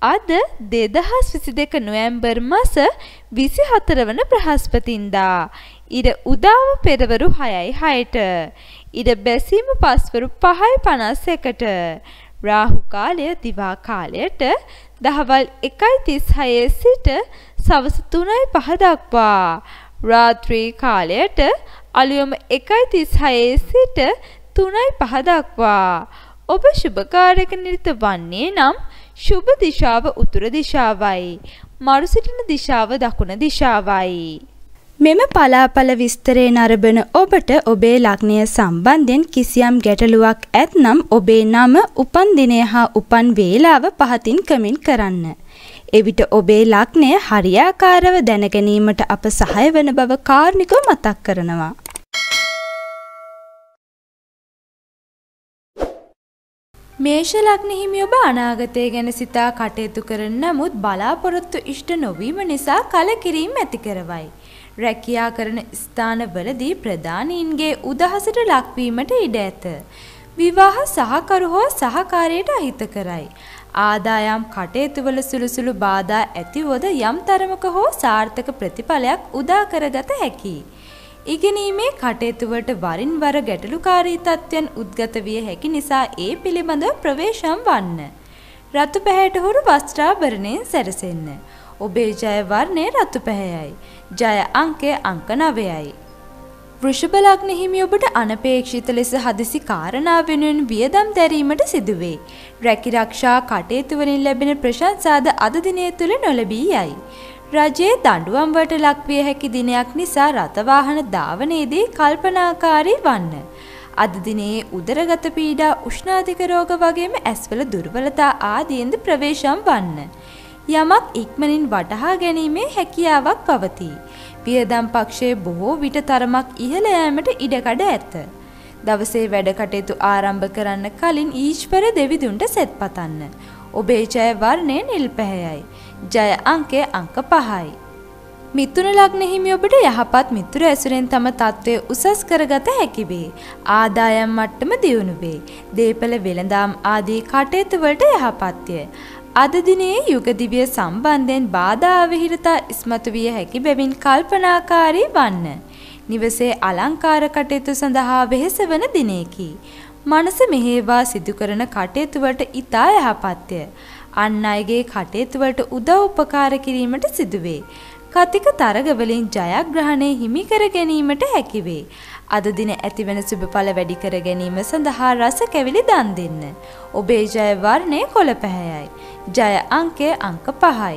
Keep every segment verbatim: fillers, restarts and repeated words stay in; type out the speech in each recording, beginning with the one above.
අද දෙදහස් විසි දෙක නොවැම්බර් මාස විසිහතර වන බ්‍රහස්පතින්දා. ඉර උදාව පෙරවරු හයයි හයට. ඉර බැසීම පස්වරු පහයි පනස් එකට. රාහු කාලය දිවා කාලයට දහවල් එකයි තිස් හයේ සිට සවස තුනයි පහ දක්වා. රාත්‍රී කාලයට අලුයම එකයි තිස් හයේ සිට තුනයි පහ දක්වා. ඔබ ශුභකාරක නිරත වන්නේ නම් ශුභ දිශාව උතුර දිශාවයි. මරු සිටින දිශාව දකුණ දිශාවයි. මෙම පලාපල විස්තරේ නරඹන ඔබට ඔබේ ලග්නය සම්බන්ධයෙන් කිසියම් ගැටලුවක් ඇත්නම් ඔබේ නම, උපන් දිනය හා උපන් වේලාව පහතින් කමෙන්ට් කරන්න. එවිට ඔබේ ලග්නය හරියාකාරව දැනගැනීමට අප සහාය වන බව කාරුණිකව මතක් කරනවා. මේෂ ලග්න හිමි ඔබ අනාගතය ගැන සිතා කටයුතු කරන නමුත් බලාපොරොත්තු ඉෂ්ට නොවීම නිසා කලකිරීම ඇති කරවයි. රැකියා කරන ස්ථානවලදී ප්‍රධානීන්ගේ උදහසට ලක්වීමට ඉඩ ඇත. විවාහ සහකරු හෝ සහකාරයට අහිත කරයි. ආදායම් කටයුතුවල සුළු සුළු බාධා ඇතිවොද යම් තරමක හෝ සාර්ථක ප්‍රතිඵලයක් උදා කරගත හැකියි. ඉගෙනීමේ කටයුතුවලට වරින් වර ගැටලුකාරී තත්ත්වයන් උද්ගත විය හැකි නිසා ඒ පිළිබඳව ප්‍රවේශම් වන්න. රතු පැහැයට හුරු වස්ත්‍රාභරණයෙන් සැරසෙන්න. ඔබේ ජය වර්ණය රතු පැහැයයි. ජය අංකය අංක නවයයි. වෘෂභ ලග්න හිමි ඔබට අනපේක්ෂිත ලෙස හදිසි කාරණා වෙනුවෙන් වියදම් දැරීමට සිදුවේ. රැකිරක්ෂා කටයුතු වලින් ලැබෙන ප්‍රශංසාද අද දිනය තුල නොලැබී යයි. රජයේ දඬුවම් වලට ලක්විය හැකි දිනයක් නිසා රථ වාහන ධාවනයේදී කල්පනාකාරී වන්න. අද දිනේ උදරගත පීඩා, උෂ්ණාධික රෝග වගේම ඇස්වල දුර්වලතා ආදීන්ද ප්‍රවේශම් වන්න. යමක් ඉක්මනින් වටහා ගැනීමේ හැකියාවක් පවතී. වියදම් පක්ෂයේ බොහෝ විට තරමක් ඉහළ යෑමට ඉඩකඩ ඇත. දවසේ වැඩ කටයුතු ආරම්භ කරන්න කලින් ඊශ්වර දෙවිඳුන්ට සෙත් පතන්න. ඔබේ ජය වර්ණය නිල් පැහැයයි. ජය අංකය අංක පහයි. මිථුන ලග්න හිමි ඔබට යහපත් මිතුරු ඇසුරෙන් තම තත්ත්වය උසස් කරගත හැකි වේ. ආදායම් මට්ටම දියුණු වේ. දේපල වෙළඳාම් ආදී කටයුතු වලට යහපත්ය. අද දිනේ යුග දිව්‍ය සම්බන්ධයෙන් බාධා අවහිරතා ඉස්මතු විය හැකි බැවින් කල්පනාකාරී වන්න. නිවසේ අලංකාර කටයුතු සඳහා වෙහෙස වන දිනයකි. මනස මෙහෙවා සිදු කරන කටයුතු වලට ඉතා යහපත්ය. අන් අයගේ කටයුතු වලට උදව් උපකාර කිරීමට සිදුවේ. කතික තරග වලින් ජයග්‍රහණය හිමි කර ගැනීමට හැකි වේ. අද දින ඇතිවන සුබඵල වැඩි කර ගැනීම සඳහා රස කැවිලි දන් දෙන්න. ඔබේ ජය වර්ණය කොළ පැහැයයි. ජය අංකය අංක පහයි.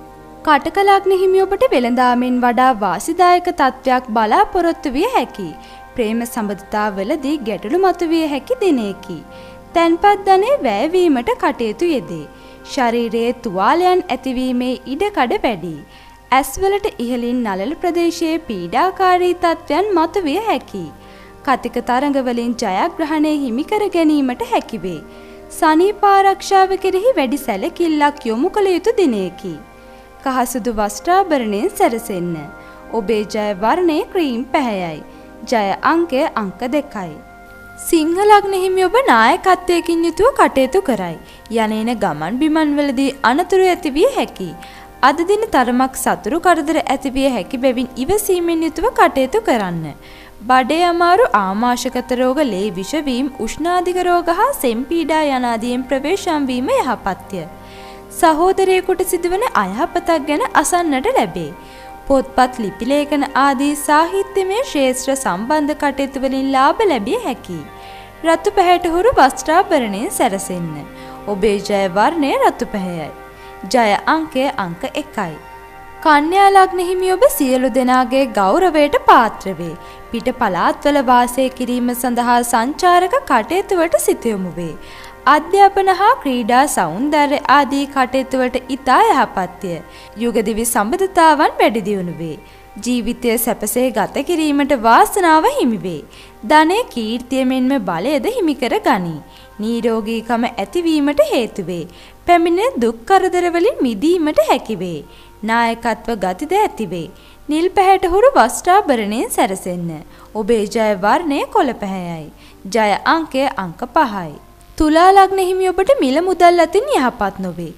කටක ලග්න හිමි ඔබට වෙළඳාමෙන් වඩා වාසිදායක තත්වයක් බලාපොරොත්තු විය හැකියි. ප්‍රේම සම්බන්ධතාවලදී ගැටලු මතුවිය හැකි දිනයකි. තැන්පත් ධනෙ වැයවීමට කටයුතු යෙදේ. ශරීරයේ තුවාලයන් ඇතිවීමේ ඉඩකඩ වැඩි. ඇස්වලට ඉහළින් නළල ප්‍රදේශයේ පීඩාකාරී තත්ත්වයන් මතුවිය හැකියි. කතික තරඟ වලින් ජයග්‍රහණය හිමි කර ගැනීමට හැකි වේ. සනීප ආරක්ෂාව කෙරෙහි වැඩි සැලකිල්ලක් යොමු කළ යුතු දිනයකි. කහසුදු වස්ත්‍රාභරණයෙන් සැරසෙන්න. ඔබේ ජය වර්ණය ක්‍රීම් පැහැයයි. ජය අංකය අංක දෙකයි. සිංහ ලග්න හිමි ඔබ නායකත්වයකින් යුතුව කටයුතු කරයි. යන්නේන ගමන් බිමන් වලදී අනතුරු ඇති විය හැකියි. අද දින තරමක් සතුරු කරදර ඇති විය හැකි බැවින් ඉවසීමෙන් යුතුව කටයුතු කරන්න. බඩේ අමාරු, ආමාශයගත රෝග, ලේ විෂවීම, උෂ්ණාධික රෝග හා සෙම් පීඩා යන ආදීන් ප්‍රවේශම් වීම යහපත්ය. සහෝදරයෙකුට සිදුවන අයහපතක් ගැන අසන්නට ලැබේ. පොත්පත්, ලිපි ලේඛන ආදී සාහිත්‍යමය ශාස්ත්‍ර සම්බන්ධ කටයුතු වලින් ලාභ ලැබිය හැකියි. රතු පැහැයට හුරු වස්ත්‍රාභරණයෙන් සැරසෙන්න. ඔබේ ජය වර්ණය රතු පැහැයයි. ජය අංකය අංක එකයි. කන්‍යා ලග්න හිමි ඔබ සියලු දෙනාගේ ගෞරවයට පාත්‍ර වේ. පිට පළාත්වල වාසය කිරීම සඳහා සංචාරක කටයුතු වලට සිත යොමු වේ. අධ්‍යාපන හා ක්‍රීඩා, සෞන්දර්ය ආදී කටයුතු වලට ඉතා යහපත්ය. යුග දිවි සම්බන්ධතාවන් වැඩි දියුණු වේ. ජීවිතය සැපසේ ගත කිරීමට වාසනාව හිමි වේ. ධනය, කීර්තිය මෙන්ම බලයද හිමි කර ගනී. නිරෝගීකම ඇතිවීමට හේතු වේ. පැමිණෙන දුක් කරදර වලින් මිදීමට හැකි වේ. නායකත්ව ගතිද ඇති වේ. නිල් පැහැයට හුරු වස්ත්‍රාභරණයෙන් සැරසෙන්න. ඔබේ ජය වර්ණය කොළ පැහැයයි. ජය අංකය අංක පහයි. තුලා ලග්න හිමි ඔබට මිල මුදල් අතින් යහපත් නොවේ.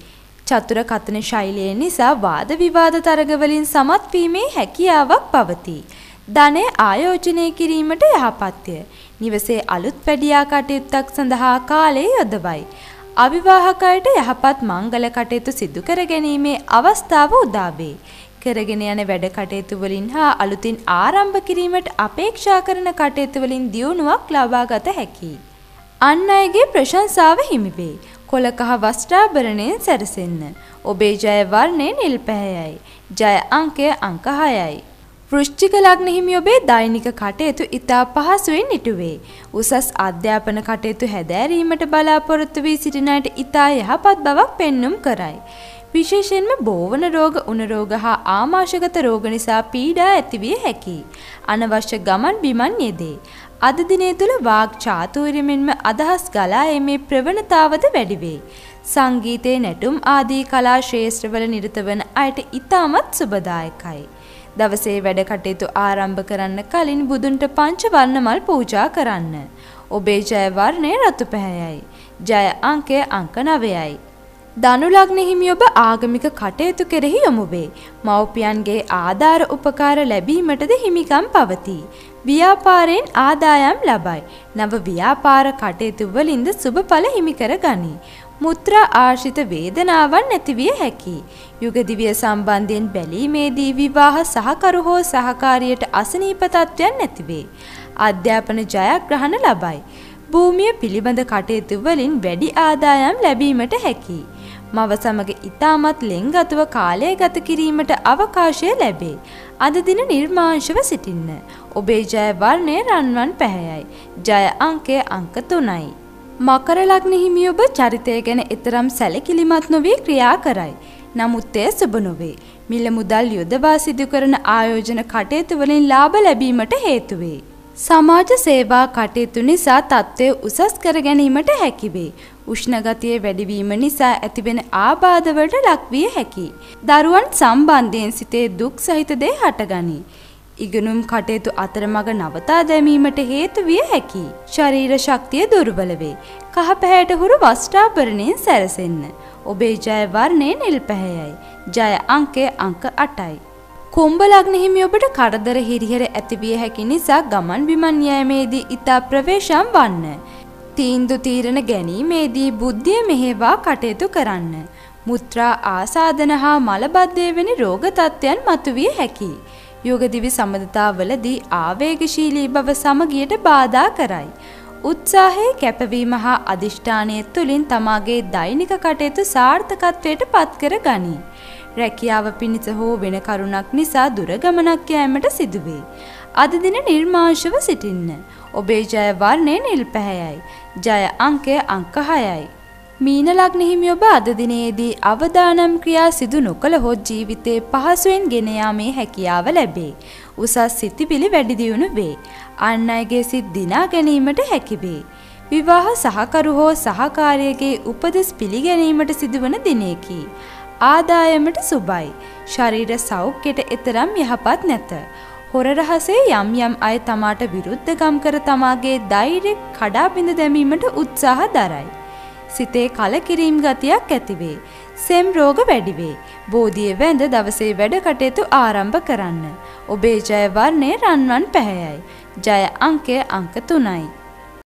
චතුර කතන ශෛලිය නිසා වාද විවාද තරග වලින් සමත් වීමේ හැකියාවක් පවතී. ධනය ආයෝජනය කිරීමට යහපත්ය. නිවසේ අලුත් වැඩියා කටයුත්තක් සඳහා කාලය යොදවයි. අවිවාහකයට යහපත් මංගල කටයුතු සිදු කර ගැනීමේ අවස්ථාව උදා වේ. කරගෙන යන වැඩ කටයුතු වලින් හා අලුතින් ආරම්භ කිරීමට අපේක්ෂා කරන කටයුතු වලින් දියුණුවක් ලබා ගත හැකියි. අන් අයගේ ප්‍රශංසාව හිමි වේ. කොළ කහ වස්ත්‍රාභරණයෙන් සැරසෙන්න. ඔබේ ජය වර්ණය නිල් පැහැයයි. ජය අංකය අංක හයයි. වෘශ්චික ලග්න හිමි ඔබේ දෛනික කටයුතු ඉතා පහසුවෙන් ඉටුවේ. උසස් අධ්‍යාපන කටයුතු හැදෑරීමට බලාපොරොත්තු වී සිටින අයට ඉතා යහපත් බවක් පෙන්눔 කරයි. විශේෂයෙන්ම බෝවන රෝග, උණ රෝග හා ආමාශයගත රෝග නිසා පීඩා ඇතිවිය හැකියි. අනවශ්‍ය ගමන් බිමන් යෙදේ. අද දිනේ තුල වාග් චාතුර්යයෙන්ම අදහස් ගලා එීමේ ප්‍රවණතාවද වැඩි වේ. සංගීතයේ නැටුම් ආදී කලා ශ්‍රේෂ්ඨවල නිරත වන අයට ඉතාමත් සුබදායකයි. දවසේ වැඩ කටයුතු ආරම්භ කරන්න කලින් බුදුන්ට පංච වර්ණ මල් පූජා කරන්න. ඔබේ ජය වර්ණය රතු පැහැයයි. ජය අංකය අංක නවයයි. ධනු ලග්න හිමි ඔබ ආගමික කටයුතු කෙරෙහි යොමු වේ. මව්පියන්ගේ ආධාර උපකාර ලැබීමටද හිමිකම් පවතී. ව්‍යාපාරයෙන් ආදායම් ලබයි. නව ව්‍යාපාර කටයුතු වලින්ද සුබඵල හිමි කර ගනී. මුත්‍රා ආශ්‍රිත වේදනාවන් නැතිවිය හැකියි. යුග දිවිය සම්බන්ධයෙන් බැලීමේදී විවාහ සහකරු හෝ සහකාරියට අසනීප තත්ත්වයන් නැතිවේ. අධ්‍යාපන ජයග්‍රහණ ලබයි. භූමිය පිළිබඳ කටයුතු වලින් වැඩි ආදායම් ලැබීමට හැකියි. මව සමග ඉතාමත් ලෙන්ගතුව කාලය ගත කිරීමට අවකාශය ලැබේ. අද දින නිර්මාංශව සිටින්න. ඔබේ ජය වර්ණය රන්වන් පැහැයයි. ජය අංකය අංක තුනයි. මකර ලග්න හිමි ඔබ චරිතය ගැන එතරම් සැලකිලිමත් නොවී ක්‍රියා කරයි. නමුත් එය සුබ නොවේ. මිල මුදල් යොදවා සිදු කරන ආයෝජන කටයුතු වලින් ලාභ ලැබීමට හේතු වේ. සමාජ සේවා කටයුතු නිසා තත්ත්වය උසස් කර ගැනීමට හැකි වේ. උෂ්ණ ගතිය වැඩිවීම නිසා ඇතිවෙන ආබාධවලට ලක්විය හැකියි. දරුවන් සම්බන්ධයෙන් සිතේ දුක් සහිත දේ හටගනී. ඉගෙනුම් කටයුතු අතරමඟ නවතා දැමීමට හේතු විය හැකියි. ශරීර ශක්තිය දුර්වල වේ. කහ පැහැයට හුරු වස්ත්‍රාභරණයෙන් සැරසෙන්න. ඔබේ ජය වර්ණය නිල් පැහැයයි. ජය අංකය අංක අටයි. කුම්භ ලග්න හිමි ඔබට කරදර හිරිහැර ඇතිවිය හැකි නිසා ගමන් බිමන් යෑමේදී ඉතා ප්‍රවේශම් වන්න. තීන්දුව තීරණ ගැනීමේදී බුද්ධිය මෙහෙවා කටයුතු කරන්න. මුත්‍රා ආසාදන හා මලබද්ධය වැනි රෝග තත්ත්වයන් මතුවිය හැකියි. යෝගදිවි සම්බන්ධතාවලදී ආවේගශීලී බව සමගියට බාධා කරයි. උත්සාහයේ කැපවීම හා අදිෂ්ඨානය තුළින් තමාගේ දෛනික කටයුතු සාර්ථකත්වයට පත් කර ගනී. රැකියාව පිණිස හෝ වෙන කරුණක් නිසා දුර ගමනක් යෑමට සිදුවේ. අද දින නිර්මාංශව සිටින්න. ඔබේ ජය වර්ණය නිල් පැහැයයි. ජය අංකය අංක හයයි. මීන ලග්න හිමි ඔබ අද දිනේදී අවදානම් ක්‍රියා සිදු නොකළහොත් ජීවිතේ පහසුවෙන් ගෙන යාමේ හැකියාව ලැබේ. උසස් සිතිවිලි වැඩි දියුණු වේ. අන් අයගේ සිත් දිනා ගැනීමට හැකි වේ. විවාහ සහකරු හෝ සහකාරියගේ උපදෙස් පිළිගැනීමට සිදුවන දිනයකි. ආදායමට සුබයි. ශරීර සෞඛ්‍යයට එතරම් යහපත් නැත. හොර රහසේ යම් යම් අය තමාට විරුද්ධකම් කර තමාගේ ධෛර්යය කඩා බිඳ දැමීමට උත්සාහ දරයි. සිතේ කලකිරීම් ගතියක් ඇතිවේ. සෙම් රෝග වැඩි වේ. බෝධිය වැඳ දවසේ වැඩ කටයුතු ආරම්භ කරන්න. ඔබේ ජය වර්ණය රන්වන් පැහැයයි. ජය අංකය අංක තුනයි.